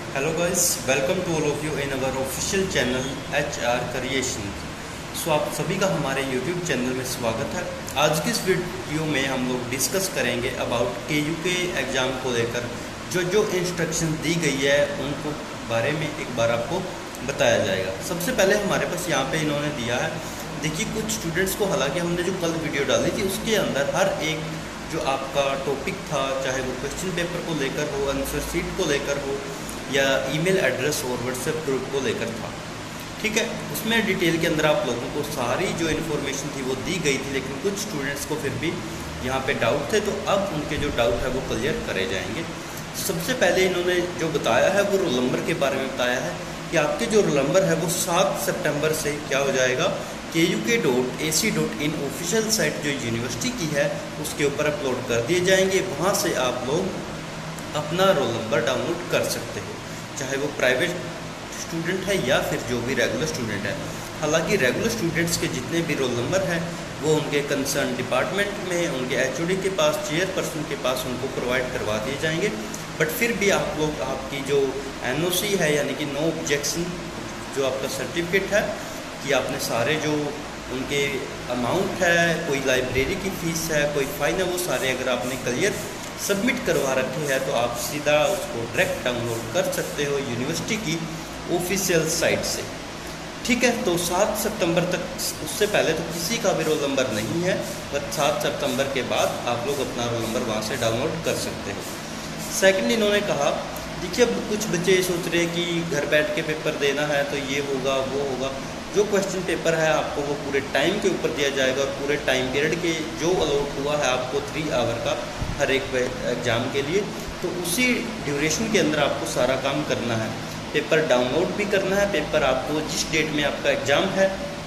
Hello guys, welcome to all of you in our official channel HR creation. So आप सभी का हमारे YouTube channel में स्वागत है। आज की इस वीडियो में हम लोग डिस्कस करेंगे अबाउट KU के एग्ज़ाम को लेकर जो इंस्ट्रक्शन दी गई है उनको बारे में एक बार आपको बताया जाएगा। सबसे पहले हमारे पास यहाँ पे इन्होंने दिया है, देखिए कुछ स्टूडेंट्स को, हालांकि हमने जो कल वीडियो डाली थी उसके अंदर हर एक जो आपका टॉपिक था, चाहे वो क्वेश्चन पेपर को लेकर हो, आंसर शीट को लेकर हो या ईमेल एड्रेस और व्हाट्सएप ग्रुप को लेकर था। ठीक है, उसमें डिटेल के अंदर आप लोगों को सारी जो इन्फॉर्मेशन थी वो दी गई थी, लेकिन कुछ स्टूडेंट्स को फिर भी यहाँ पे डाउट थे, तो अब उनके जो डाउट है वो क्लियर करे जाएंगे। सबसे पहले इन्होंने जो बताया है वो रोल नंबर के बारे में बताया है कि आपके जो रोल नंबर है वो 7 सितंबर से क्या हो जाएगा, KUK.AC.in ऑफिशियल साइट जो यूनिवर्सिटी की है उसके ऊपर अपलोड कर दिए जाएंगे। वहाँ से आप लोग अपना रोल नंबर डाउनलोड कर सकते हो, चाहे वो प्राइवेट स्टूडेंट है या फिर जो भी रेगुलर स्टूडेंट है। हालांकि रेगुलर स्टूडेंट्स के जितने भी रोल नंबर हैं वो उनके कंसर्न डिपार्टमेंट में, उनके HOD के पास, चेयरपर्सन के पास उनको प्रोवाइड करवा दिए जाएंगे। बट फिर भी आप लोग आपकी जो NOC है, यानी कि नो ऑब्जेक्शन जो आपका सर्टिफिकेट है कि आपने सारे जो उनके अमाउंट है, कोई लाइब्रेरी की फ़ीस है, कोई फ़ाइन है, वो सारे अगर आपने क्लियर सबमिट करवा रखे हैं तो आप सीधा उसको डायरेक्ट डाउनलोड कर सकते हो यूनिवर्सिटी की ऑफिशियल साइट से। ठीक है, तो 7 सितंबर तक, उससे पहले तो किसी का भी रोल नंबर नहीं है, बट 7 सितंबर के बाद आप लोग अपना रोल नंबर वहाँ से डाउनलोड कर सकते हो। सेकंड, इन्होंने कहा, देखिए अब कुछ बच्चे ये सोच रहे हैं कि घर बैठ के पेपर देना है तो ये होगा वो होगा। जो क्वेश्चन पेपर है आपको वो पूरे टाइम के ऊपर दिया जाएगा, और पूरे टाइम पीरियड के जो अलॉट हुआ है आपको 3 आवर का हर एक एग्ज़ाम के लिए, तो उसी ड्यूरेशन के अंदर आपको सारा काम करना है। पेपर डाउनलोड भी करना है, पेपर आपको जिस डेट में आपका एग्ज़ाम है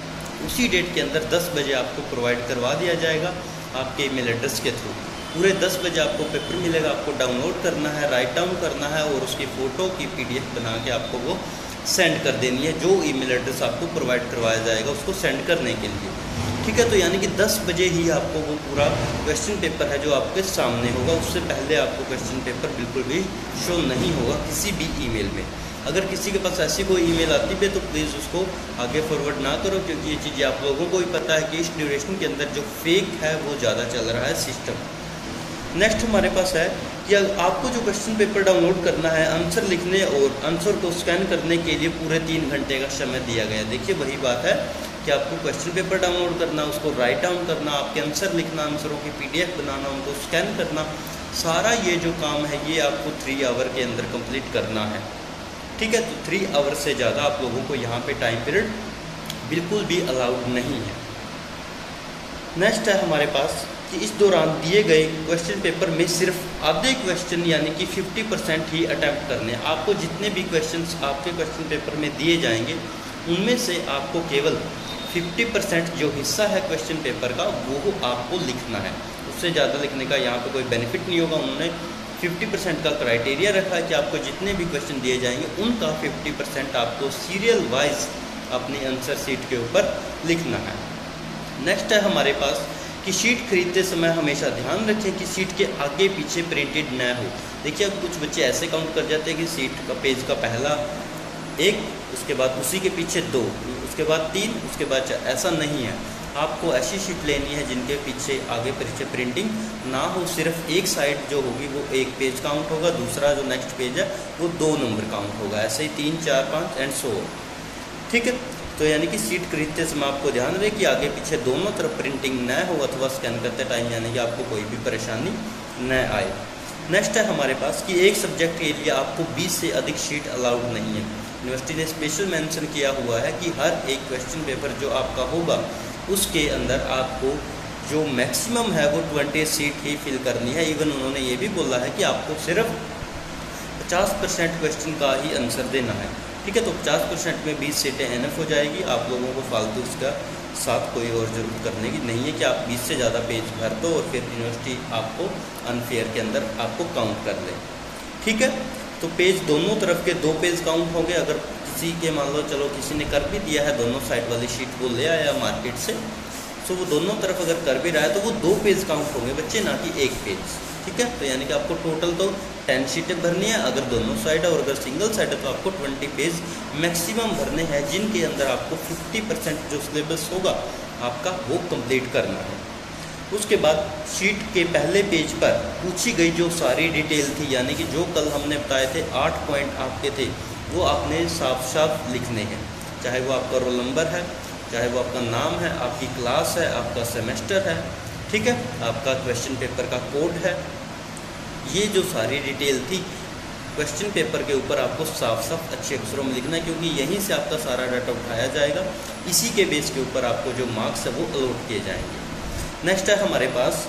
उसी डेट के अंदर 10 बजे आपको प्रोवाइड करवा दिया जाएगा आपके ईमेल एड्रेस के थ्रू। पूरे 10 बजे आपको पेपर मिलेगा, आपको डाउनलोड करना है, राइट डाउन करना है और उसकी फ़ोटो की PDF बना के आपको वो सेंड कर देनी है, जो ईमेल एड्रेस आपको प्रोवाइड करवाया जाएगा उसको सेंड करने के लिए। ठीक है, तो यानी कि 10 बजे ही आपको वो पूरा क्वेश्चन पेपर है जो आपके सामने होगा, उससे पहले आपको क्वेश्चन पेपर बिल्कुल भी शो नहीं होगा किसी भी ईमेल में। अगर किसी के पास ऐसी कोई ईमेल आती है तो प्लीज़ उसको आगे फॉरवर्ड ना करो, क्योंकि ये चीज़ें आप लोगों को भी पता है कि इस ड्यूरेशन के अंदर जो फेक है वो ज़्यादा चल रहा है सिस्टम। नेक्स्ट हमारे पास है कि आपको जो क्वेश्चन पेपर डाउनलोड करना है, आंसर लिखने और आंसर को स्कैन करने के लिए पूरे 3 घंटे का समय दिया गया है। देखिए वही बात है कि आपको क्वेश्चन पेपर डाउनलोड करना, उसको राइट डाउन करना, आपके आंसर लिखना, आंसरों की PDF बनाना, उनको स्कैन करना, सारा ये जो काम है ये आपको 3 आवर के अंदर कंप्लीट करना है। ठीक है, तो 3 आवर से ज़्यादा आप लोगों को यहाँ पे टाइम पीरियड बिल्कुल भी अलाउड नहीं है। नेक्स्ट है हमारे पास कि इस दौरान दिए गए क्वेश्चन पेपर में सिर्फ आधे क्वेश्चन यानी कि 50% ही अटैम्प्ट करने हैं। आपको जितने भी क्वेश्चंस आपके क्वेश्चन पेपर में दिए जाएंगे उनमें से आपको केवल 50% जो हिस्सा है क्वेश्चन पेपर का वो आपको लिखना है, उससे ज़्यादा लिखने का यहाँ पे कोई बेनिफिट नहीं होगा। उन्होंने 50% का क्राइटेरिया रखा है कि आपको जितने भी क्वेश्चन दिए जाएंगे उनका 50% आपको सीरियल वाइज अपनी आंसर शीट के ऊपर लिखना है। नेक्स्ट है हमारे पास कि शीट खरीदते समय हमेशा ध्यान रखें कि शीट के आगे पीछे प्रिंटेड न हो। देखिए अब कुछ बच्चे ऐसे काउंट कर जाते हैं कि शीट का पेज का पहला 1, उसके बाद उसी के पीछे 2, उसके बाद 3, उसके बाद 4। ऐसा नहीं है, आपको ऐसी शीट लेनी है जिनके पीछे आगे पीछे प्रिंटिंग ना हो। सिर्फ एक साइड जो होगी वो 1 पेज काउंट होगा, दूसरा जो नेक्स्ट पेज है वो 2 नंबर काउंट होगा, ऐसे ही 3, 4, 5 एंड सो। ठीक है, तो यानी कि सीट खरीदते समय आपको ध्यान रहे कि आगे पीछे दोनों तरफ प्रिंटिंग न हो, अथवा स्कैन करते टाइम यानी कि आपको कोई भी परेशानी न आए। नेक्स्ट है हमारे पास कि एक सब्जेक्ट के लिए आपको 20 से अधिक शीट अलाउड नहीं है। यूनिवर्सिटी ने स्पेशल मेंशन किया हुआ है कि हर एक क्वेश्चन पेपर जो आपका होगा उसके अंदर आपको जो मैक्सिमम है वो 20 सीट ही फिल करनी है। इवन उन्होंने ये भी बोला है कि आपको सिर्फ 50% क्वेश्चन का ही आंसर देना है। ठीक है, तो 50% में 20 सीटें एनफ हो जाएगी। आप लोगों को फालतू इसका साथ कोई और ज़रूरत करने की नहीं है कि आप 20 से ज़्यादा पेज भर दो और फिर यूनिवर्सिटी आपको अनफेयर के अंदर आपको काउंट कर ले। ठीक है, तो पेज दोनों तरफ के 2 पेज काउंट होंगे। अगर किसी के मान लो चलो किसी ने कर भी दिया है, दोनों साइड वाली शीट वो ले आया मार्केट से, तो वो दोनों तरफ अगर कर भी रहा है तो वो 2 पेज काउंट होंगे बच्चे, ना कि 1 पेज। ठीक है, तो यानी कि आपको टोटल तो 10 शीटें भरनी है अगर दोनों साइड है, और अगर सिंगल साइड है तो आपको 20 पेज मैक्सिमम भरने हैं, जिनके अंदर आपको 50% जो सिलेबस होगा आपका वो कंप्लीट करना है। उसके बाद शीट के पहले पेज पर पूछी गई जो सारी डिटेल थी, यानी कि जो कल हमने बताए थे 8 पॉइंट आपके थे, वो आपने साफ साफ लिखने हैं। चाहे वो आपका रोल नंबर है, चाहे वो आपका नाम है, आपकी क्लास है, आपका सेमेस्टर है, ठीक है, आपका क्वेश्चन पेपर का कोड है, ये जो सारी डिटेल थी क्वेश्चन पेपर के ऊपर आपको साफ साफ अच्छे अक्षरों में लिखना है, क्योंकि यहीं से आपका सारा डाटा उठाया जाएगा। इसी के बेस के ऊपर आपको जो मार्क्स है वो अलॉट किए जाएंगे। नेक्स्ट है हमारे पास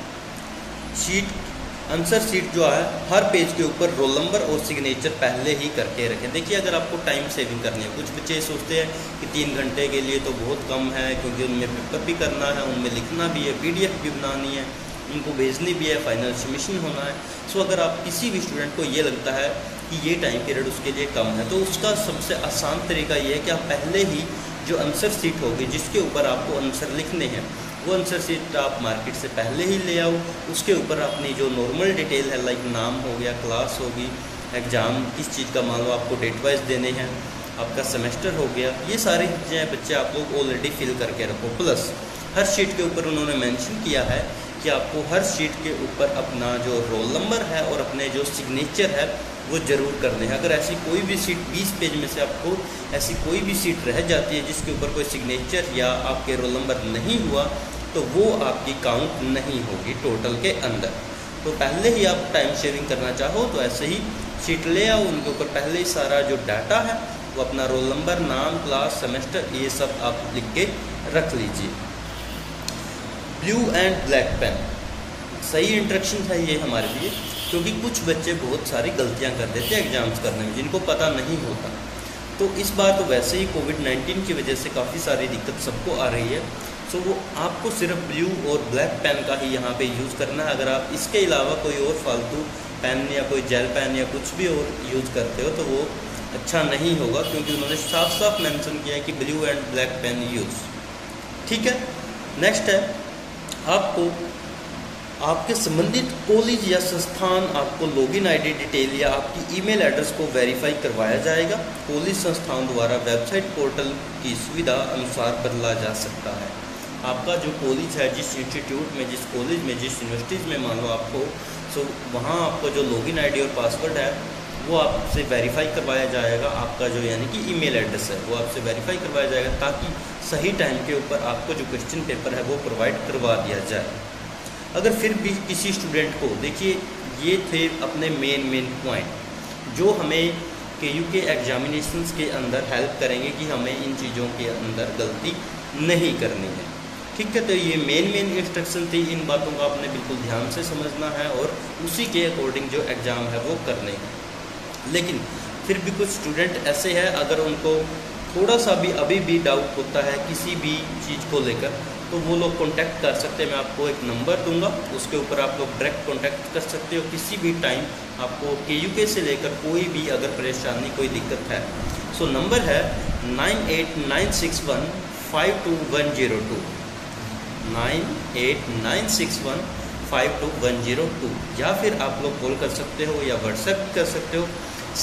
शीट, आंसर शीट जो है हर पेज के ऊपर रोल नंबर और सिग्नेचर पहले ही करके रखें। देखिए अगर आपको टाइम सेविंग करनी है, कुछ बच्चे सोचते हैं कि 3 घंटे के लिए तो बहुत कम है, क्योंकि उनमें पेपर भी करना है, उनमें लिखना भी है, PDF भी बनानी है, उनको भेजनी भी है, फाइनल सबमिशन होना है। सो अगर आप किसी भी स्टूडेंट को ये लगता है कि ये टाइम पीरियड उसके लिए कम है, तो उसका सबसे आसान तरीका ये है कि आप पहले ही जो आंसर शीट होगी जिसके ऊपर आपको आंसर लिखने हैं, वो आंसर शीट आप मार्केट से पहले ही ले आओ। उसके ऊपर अपनी जो नॉर्मल डिटेल है, लाइक नाम हो गया, क्लास होगी, एग्ज़ाम किस चीज़ का मान लो आपको डेट वाइज देने हैं, आपका सेमेस्टर हो गया, ये सारी चीज़ें बच्चे आप लोग ऑलरेडी फिल करके रखो। प्लस हर शीट के ऊपर उन्होंने मेंशन किया है कि आपको हर शीट के ऊपर अपना जो रोल नंबर है और अपने जो सिग्नेचर है वो ज़रूर करने हैं। अगर ऐसी कोई भी सीट 20 पेज में से आपको ऐसी कोई भी सीट रह जाती है जिसके ऊपर कोई सिग्नेचर या आपके रोल नंबर नहीं हुआ, तो वो आपकी काउंट नहीं होगी टोटल के अंदर। तो पहले ही आप टाइम शेयरिंग करना चाहो तो ऐसे ही शीट ले आओ, उनके ऊपर पहले ही सारा जो डाटा है वो अपना रोल नंबर, नाम, क्लास, सेमेस्टर, ये सब आप लिख के रख लीजिए। ब्लू एंड ब्लैक पेन, सही इंस्ट्रक्शन है ये हमारे लिए, क्योंकि कुछ बच्चे बहुत सारी गलतियां कर देते हैं एग्ज़ाम्स करने में जिनको पता नहीं होता। तो इस बार तो वैसे ही कोविड-19 की वजह से काफ़ी सारी दिक्कत सबको आ रही है। सो वो आपको सिर्फ ब्लू और ब्लैक पेन का ही यहाँ पे यूज़ करना है। अगर आप इसके अलावा कोई और फालतू पेन या कोई जेल पेन या कुछ भी और यूज़ करते हो तो वो अच्छा नहीं होगा, क्योंकि उन्होंने साफ साफ मेंशन किया है कि blue and black pen use, ठीक है। नेक्स्ट है आपको आपके संबंधित कॉलेज या संस्थान आपको लॉगिन आईडी डिटेल या आपकी ईमेल एड्रेस को वेरीफाई करवाया जाएगा। कॉलेज संस्थान द्वारा वेबसाइट पोर्टल की सुविधा अनुसार बदला जा सकता है। आपका जो कॉलेज है, जिस इंस्टीट्यूट में, जिस कॉलेज में, जिस यूनिवर्सिटीज़ में मान लो आपको, सो वहाँ आपको जो लॉगिन आईडी और पासवर्ड है वो आपसे वेरीफाई करवाया जाएगा। आपका जो यानी कि ईमेल एड्रेस है वो आपसे वेरीफाई करवाया जाएगा, ताकि सही टाइम के ऊपर आपको जो क्वेश्चन पेपर है वो प्रोवाइड करवा दिया जाए। अगर फिर भी किसी स्टूडेंट को, देखिए ये थे अपने मेन पॉइंट जो हमें KU के एग्जामिनेशंस के अंदर हेल्प करेंगे कि हमें इन चीज़ों के अंदर गलती नहीं करनी है, ठीक है। तो ये मेन इंस्ट्रक्शन थी, इन बातों का आपने बिल्कुल ध्यान से समझना है और उसी के अकॉर्डिंग जो एग्ज़ाम है वो करने हैं। लेकिन फिर भी कुछ स्टूडेंट ऐसे हैं, अगर उनको थोड़ा सा भी अभी भी डाउट होता है किसी भी चीज़ को लेकर, तो वो लोग कांटेक्ट कर सकते हैं। मैं आपको एक नंबर दूंगा, उसके ऊपर आप लोग डायरेक्ट कांटेक्ट कर सकते हो किसी भी टाइम। आपको KUK से लेकर कोई भी अगर परेशानी, कोई दिक्कत है, सो नंबर है 9896152102, 9896152102, या फिर आप लोग कॉल कर सकते हो या व्हाट्सएप कर सकते हो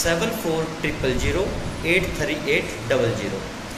7400083800,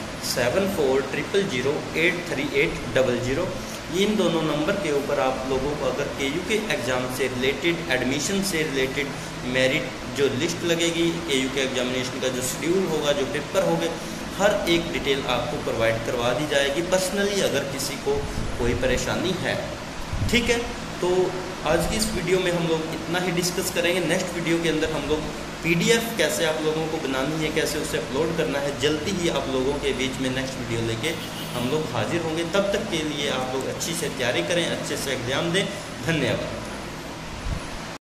7400083800। इन दोनों नंबर के ऊपर आप लोगों को अगर KUK एग्ज़ाम से रिलेटेड, एडमिशन से रिलेटेड, मेरिट जो लिस्ट लगेगी, KUK एग्जामिनेशन का जो शेड्यूल होगा, जो पेपर होंगे, हर एक डिटेल आपको प्रोवाइड करवा दी जाएगी पर्सनली, अगर किसी को कोई परेशानी है, ठीक है। तो आज की इस वीडियो में हम लोग इतना ही डिस्कस करेंगे। नेक्स्ट वीडियो के अंदर हम लोग PDF कैसे आप लोगों को बनानी है, कैसे उसे अपलोड करना है, जल्दी ही आप लोगों के बीच में नेक्स्ट वीडियो लेके हम लोग हाजिर होंगे। तब तक के लिए आप लोग अच्छी से तैयारी करें, अच्छे से एग्ज़ाम दें। धन्यवाद।